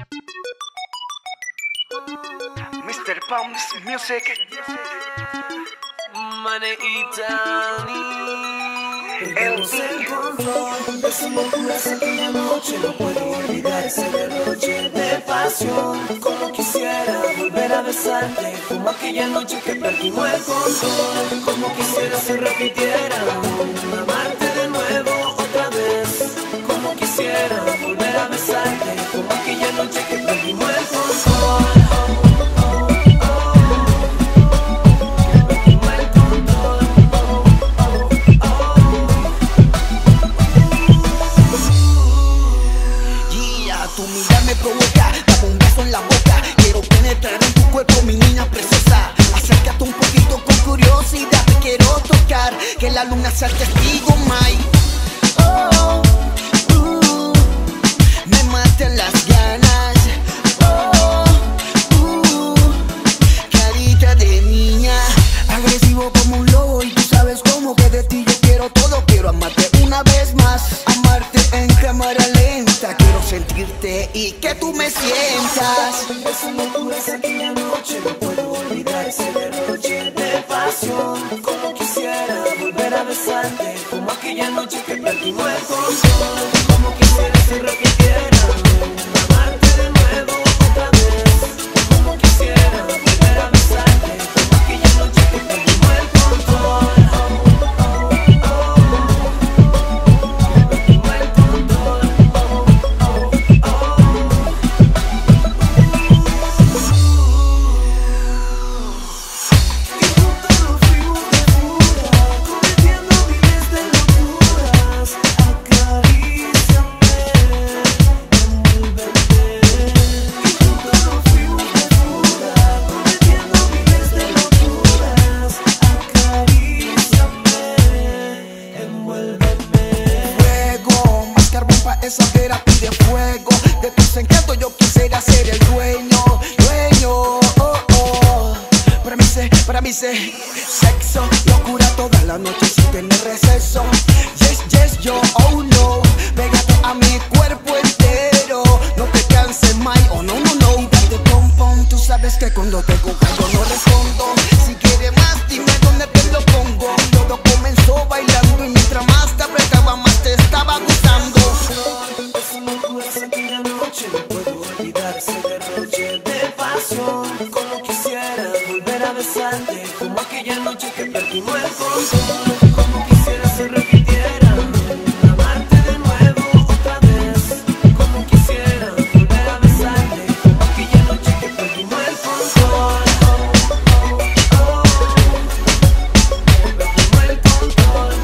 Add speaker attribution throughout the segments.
Speaker 1: Mr. Pumps Music.
Speaker 2: Perdimos el control de su locura aquella noche. No puedo olvidar ese derroche de pasión. Como quisiera volver a besarte, como aquella noche que perdimos el control. Como quisiera se repitiera, amarte de nuevo otra vez. Como quisiera volver a besarte, como aquella noche que perdimos el control.
Speaker 3: Tu mirada me provoca, dame un beso en la boca. Quiero penetrar en tu cuerpo, mi niña preciosa. Acércate un poquito con curiosidad, te quiero tocar. Que la luna sea el testigo, my. Oh, me matan las ganas. Oh, carita de niña, agresivo como un lobo. Y tú sabes cómo que de ti yo quiero todo. Quiero amarte una vez más, amarte en cámara lenta. Quiero sentirte y que tú me sientas.
Speaker 2: Esa locura es aquella noche. No puedo olvidar ese derroche de pasión. Como quisiera volver a besarte, como aquella noche que perdimos el control. Como quisiera se repitiera, amarte de nuevo otra vez. Como quisiera volver a besarte, como aquella noche que perdimos el control.
Speaker 3: Esa hoguera pide fuego. De tus encantos yo quisiera ser el dueño. Para mí sexo, locura toda la noche sin tener receso. Yes, yo, oh no. Pégate a mi cuerpo entero. No te canses, my, oh no. Y date pom, tú sabes que cuando te coja yo no respondo. Si quieres más, dime dónde te lo pongo. Todo comenzó bailando y mientras más te apretaba, más te estaba gustando.
Speaker 2: Esa locura es aquella noche. No puedo olvidar ese derroche de pasión. Como quisiera volver a besarte, como aquella noche que perdimos el control. Como quisiera se repitiera, amarte de nuevo otra vez. Como quisiera volver a besarte, como aquella noche que perdimos el control. Perdimos el control.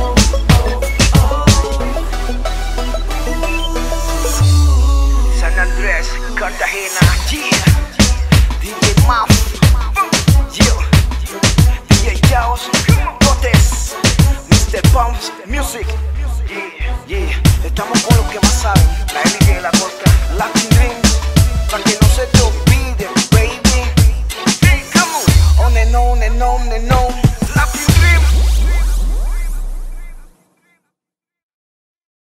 Speaker 1: San Andrés, Cartagena, yeah. DJ Maf, DJ Chaos, Botes, Mr. Pumps Music.